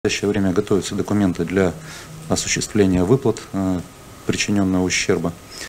В настоящее время готовятся документы для осуществления выплат причиненного ущерба.